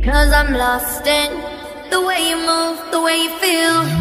'Cause I'm lost in the way you move, the way you feel.